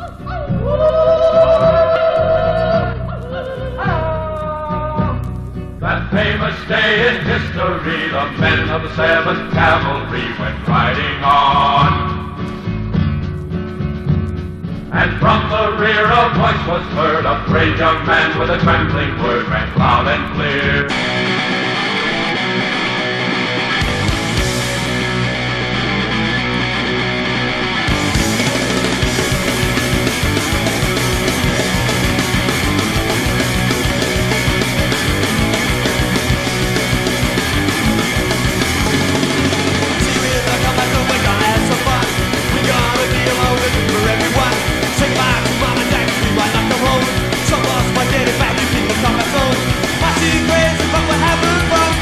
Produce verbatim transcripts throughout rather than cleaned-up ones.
That famous day in history, the men of the seventh Cavalry went riding on. And from the rear a voice was heard, a brave young man with a trembling word rang loud and clear. Some lost my daddy back, you think the combat zone. My secrets and what happened from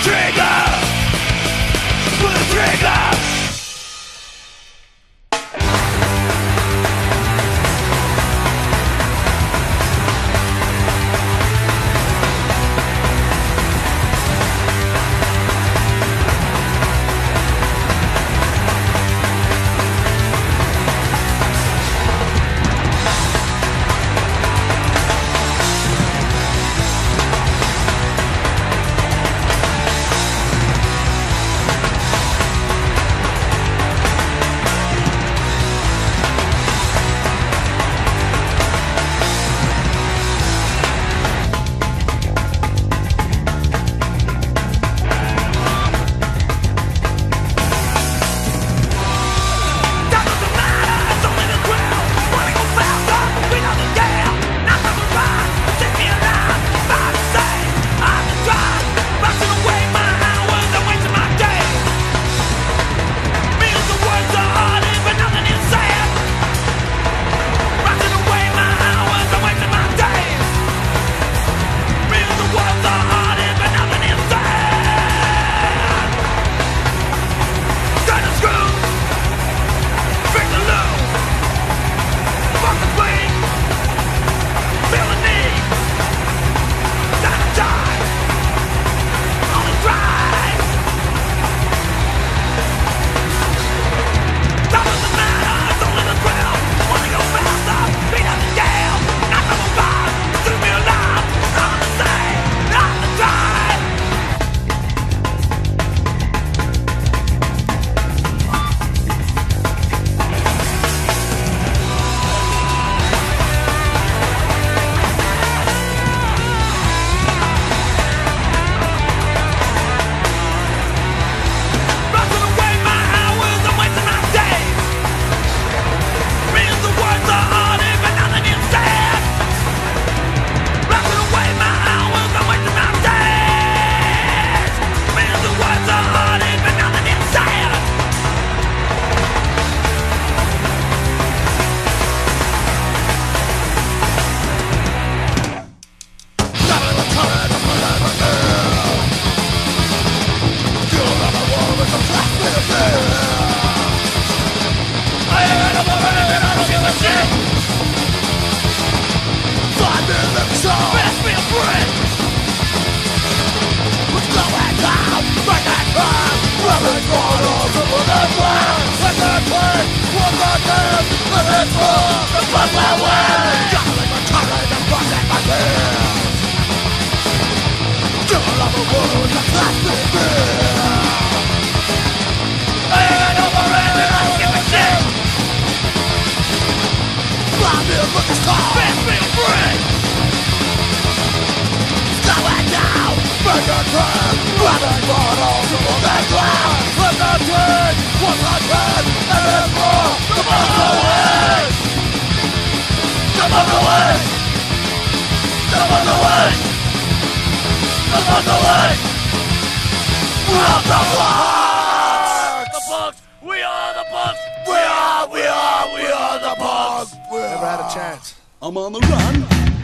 I'm on the run.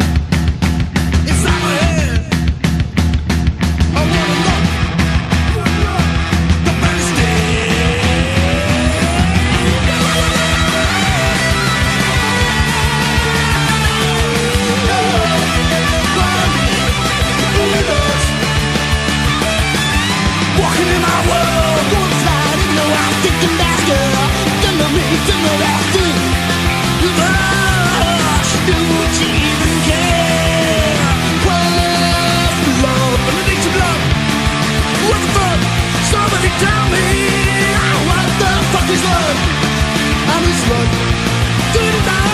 Inside my head, I wanna look. The man is walking in my world, going slide, even though I'm thinking that's girl. Don't know me, don't know that thing. Do you even care? What's love? An addiction love? What the fuck? Somebody tell me, what the fuck is love? And it's love. Do it now.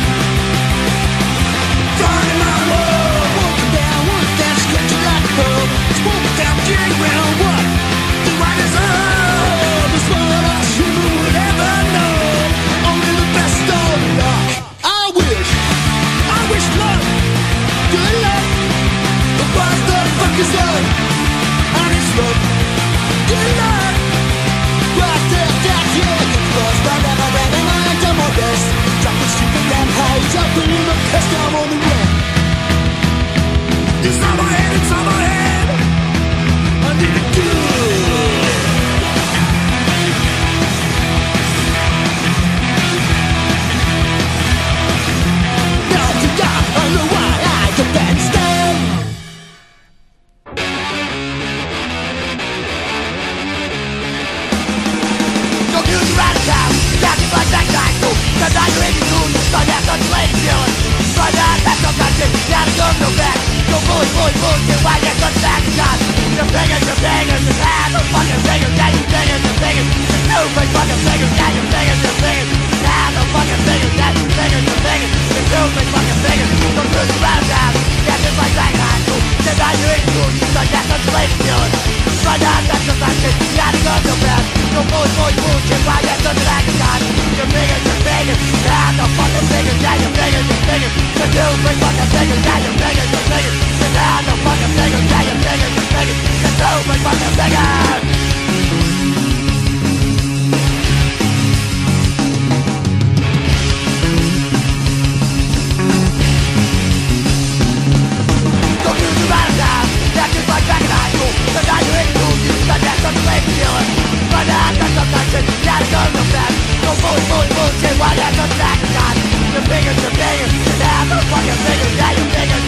Flying my world, walking down, walking down, stretching like a bird. It's walking down, getting around what? The right is up. It's one of us who would ever know. Only the best of luck. I wish. I wish love, good luck. But what the fuck is love? And it's love, good luck. Right there, that yeah, get lost. I never ran and I ain't done my best. Dropping stupid damn hoes, jumping in the pest, I'm on the run. It's on my head, it's on my head. I need a kiss. my ass on slave dealer. My ass back on that shit, gotta go no back. Go bully, bully, bullshit, why you got back God? You're bangers, you're bangers, you're bad, no fucking bangers, yeah, you're bangers, you're bangers. You're stupid fucking bangers, yeah, you're bangers, you're bangers. Yeah, no fucking bangers, yeah, you're bangers, you're bangers. You're stupid fucking bangers, don't lose your round down. Yeah, just like that high school, then now you're in school, you my ass on slave dealer. My ass back on that shit, gotta go no back. Go bully, bully, bullshit, why you got back God? You're bangers, you're bangers, yeah, no fucking bangers, yeah, you're bangers, you're bangers. You're stupid fucking bangers, yeah, you're bangers, you're bangers. Yeah, no fucking bangers, yeah, you're bangers, you're bangers. You're stupid fucking bangers. Gotta go no back. Go bully, bully, bullshit, why you got back God? You're bigger, you're bigger. Yeah, no fucking bigger, yeah, you're bigger.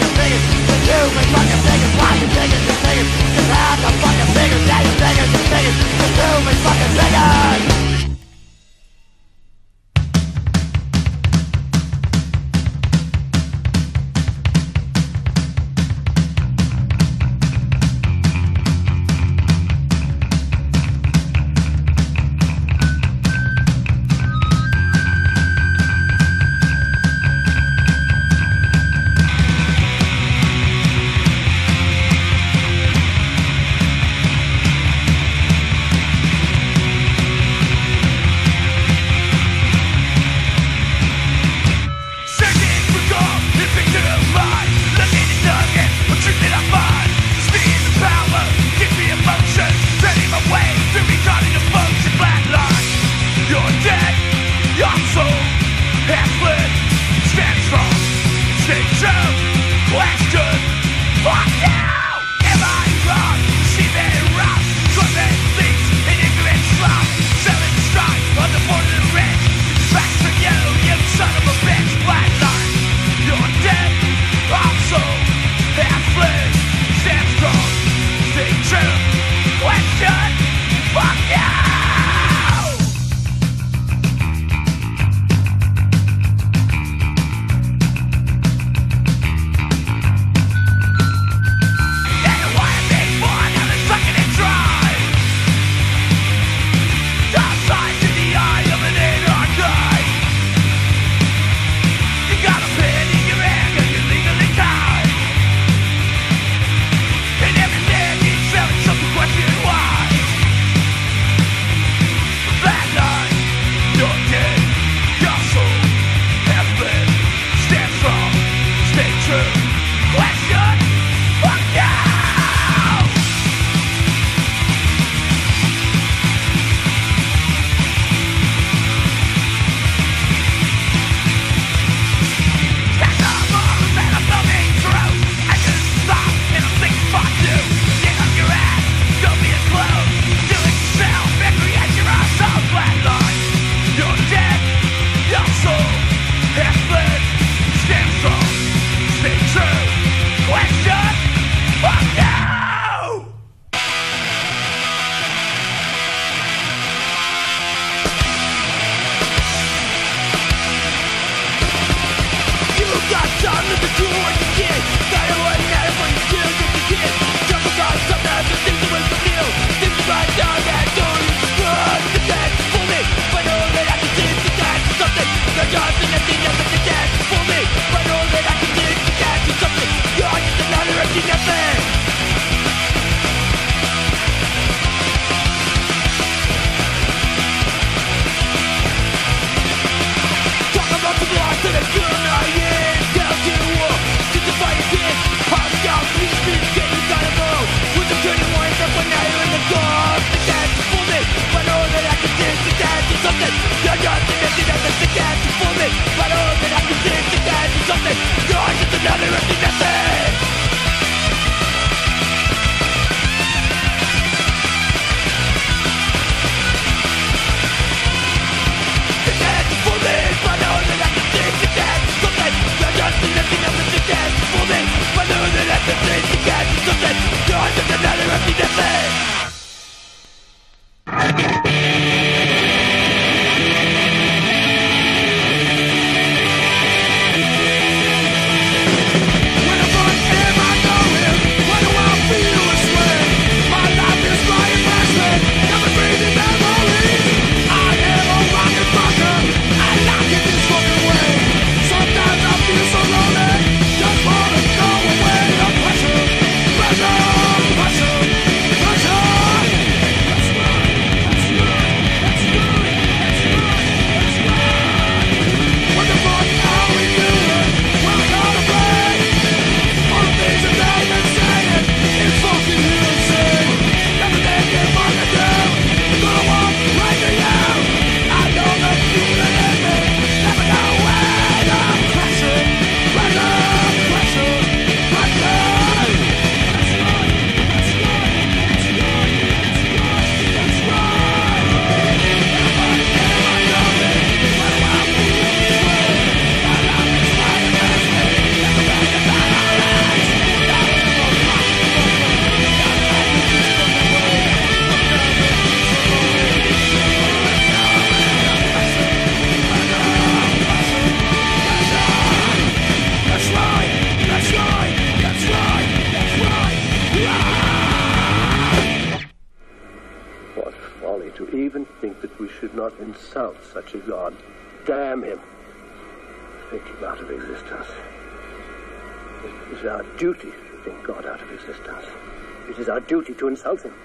What folly to even think that we should not insult such a God. Damn him. Think him out of existence. It is our duty to think God out of existence. It is our duty to insult him.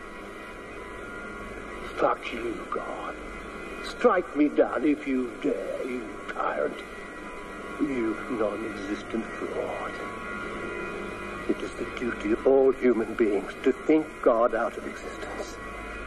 Fuck you, God. Strike me down if you dare, you tyrant. You non-existent fraud. It is the duty of all human beings to think God out of existence.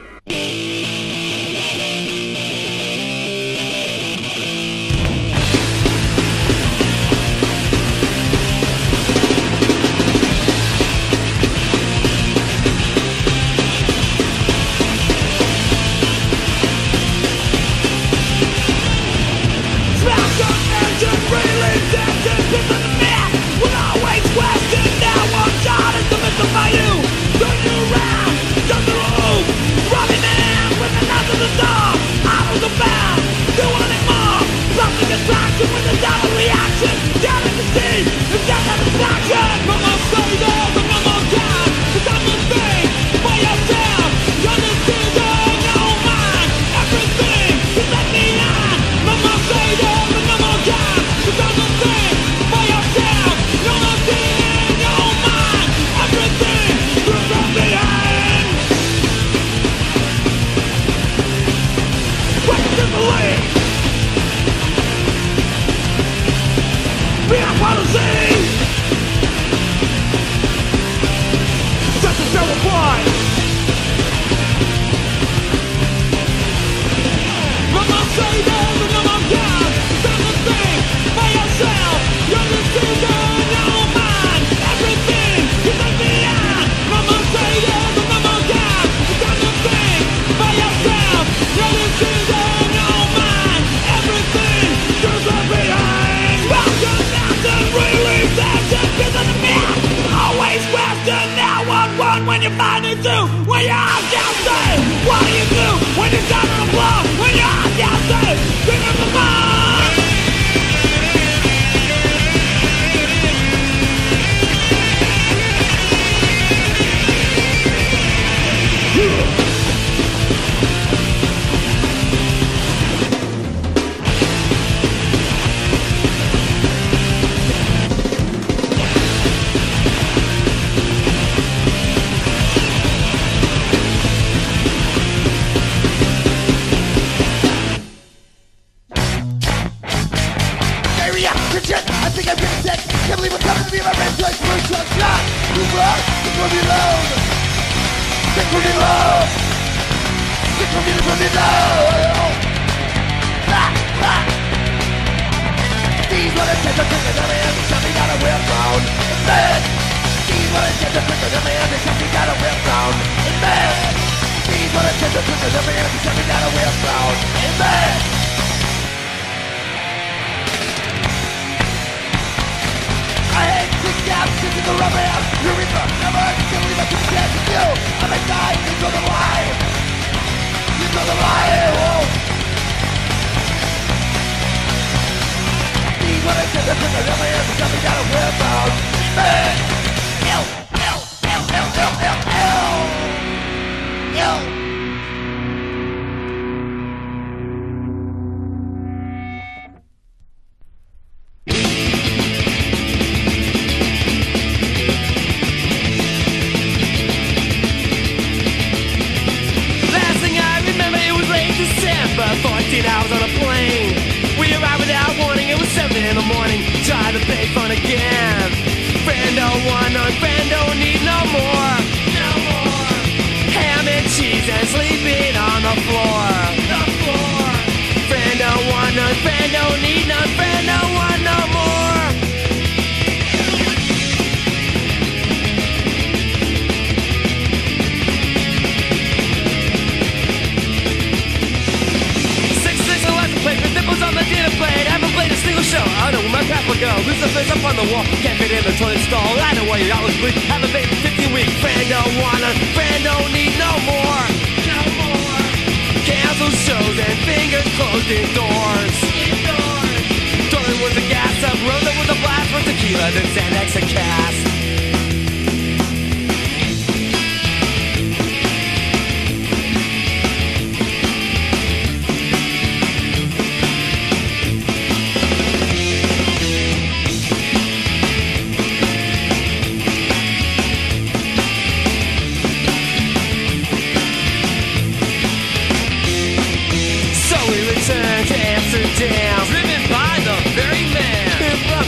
When you find it too, when you're out down safe, what do you do when you're down on the floor? When you're out down safe, bring up the bar.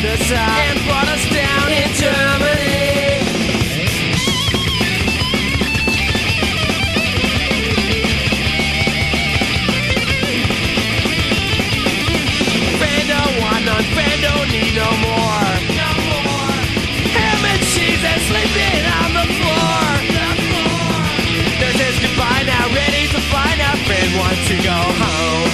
us out and brought us down in Germany. Friend don't want none, friend don't need no more. No more. Ham and cheese and sleeping on the floor. The floor. There's his goodbye now, ready to find out. Friend wants to go home.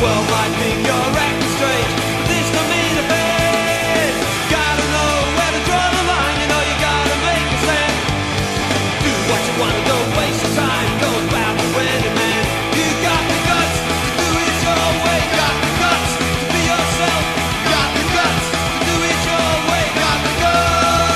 world might think you're acting strange, but this don't mean a thing. Gotta know where to draw the line, you know you gotta make a stand. Do what you wanna, don't waste your time, go about the winning man. You got the guts to do it your way, got the guts to be yourself, got the guts to do it your way, got the guts.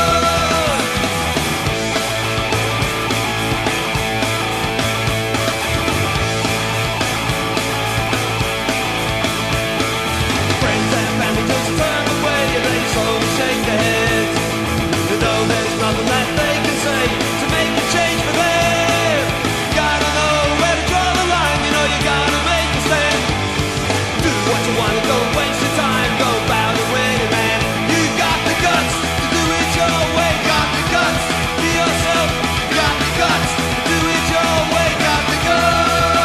Friends and family just turn away, they slowly shake their heads. You know there's nothing that they can say to make a change for them. Gotta know where to draw the line, you know you gotta make a stand. Do what you wanna, don't waste your time, go bout it winning man. You got the guts to do it your way, got the guts, be yourself, got the guts, do it your way, got the guts.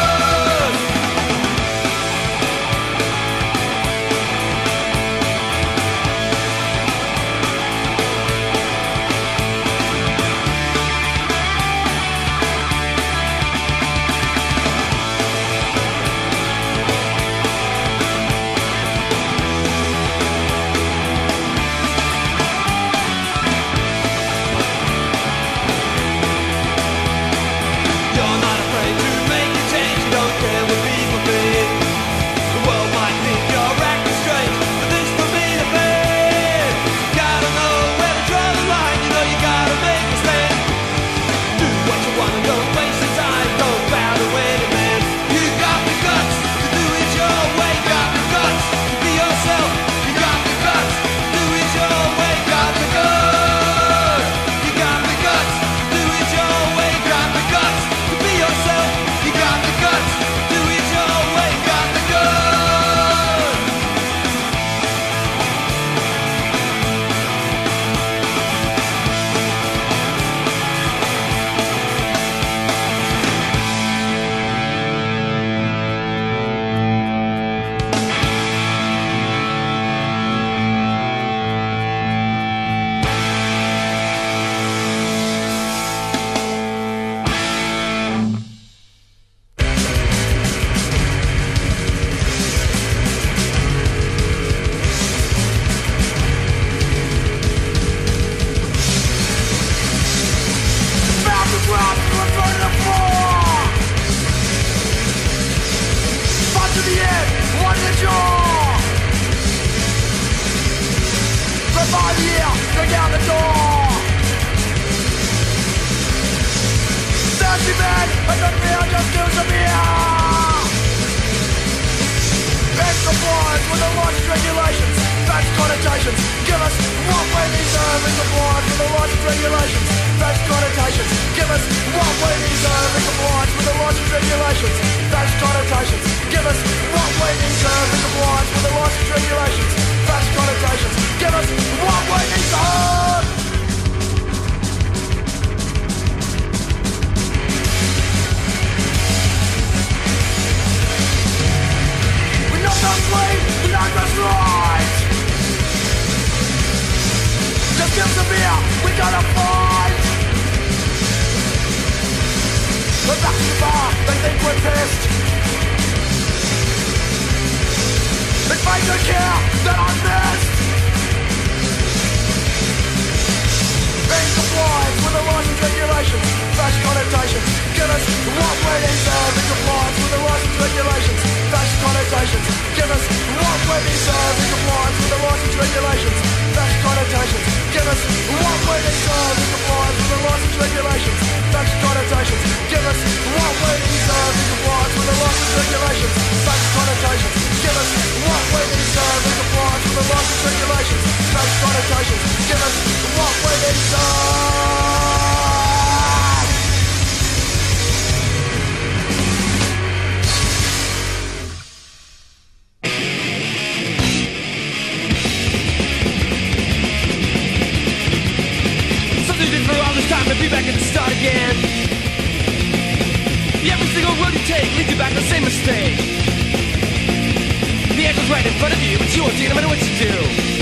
You're not afraid to make a change, you don't care what people think. The world might think you're acting strange, but this don't mean a thing. Gotta know where to draw the line, you know you gotta make a stand. Do what you wanna, don't waste your time, go bout it winning man. You got the guts to do it your way, got the guts to be yourself, you got the guts to do it your way, got the guts. You got the guts to do it your way, got the guts to be yourself, you got the guts to do it your way, got the guts. Found the ground from under the floor. Fought to the end, won the jaw. Revive the air, break down the door. Thirsty man, I don't feel just kills of beer. Extra boards with the largest regulations, fast connotations. Give us what we deserve in the board with the largest regulations, fast connotations. Give us what we deserve in the board with the largest regulations, fast connotations. Give us what we deserve in the board with the largest regulations, fast connotations. Give us what we deserve. We're not the slave, we're not the right. Just give the beer, we gotta fight. We're back to the bar, they think we're pissed. They fight to care that I'm missed. In compliance with the laws and regulations, fast connotations. Give us what we deserve in compliance with the laws and regulations, fast connotations. Give us what we deserve in compliance with the laws and regulations, fast connotations. Give us what we deserve in compliance with the laws and regulations, fast connotations. Give us what we deserve in compliance with the laws and regulations, fast connotations. Give us what we deserve in compliance with the laws and regulations, fast connotations. Give us what we deserve. Something did for all this time to be back at the start again. Every single road you take leads you back to the same mistake. The answer's right in front of you, but you won't see it no matter what you do.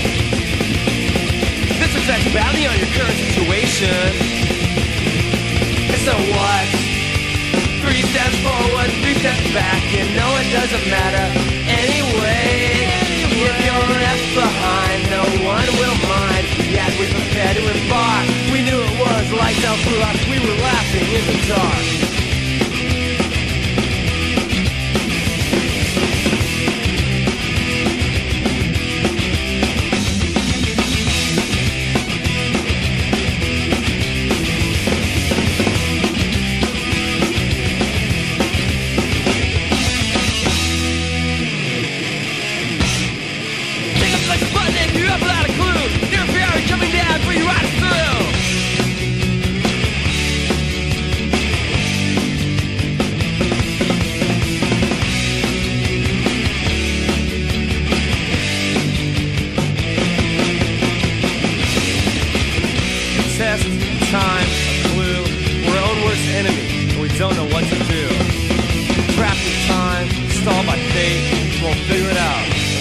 This reflects badly on your current situation. And so what? Three steps forward, three steps back, you know it doesn't matter. Any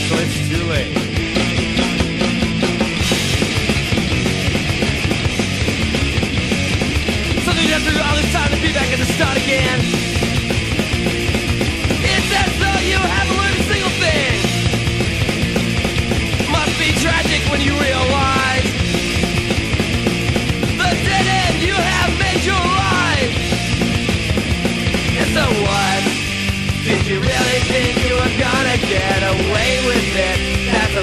so it's too late. Something you have to do all this time to be back at the start again. It's as though you haven't learned a single thing. Must be tragic when you realize the dead end you have made your life. And so what? Did you really think you were gonna get away with it? That's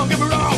Don't get me wrong.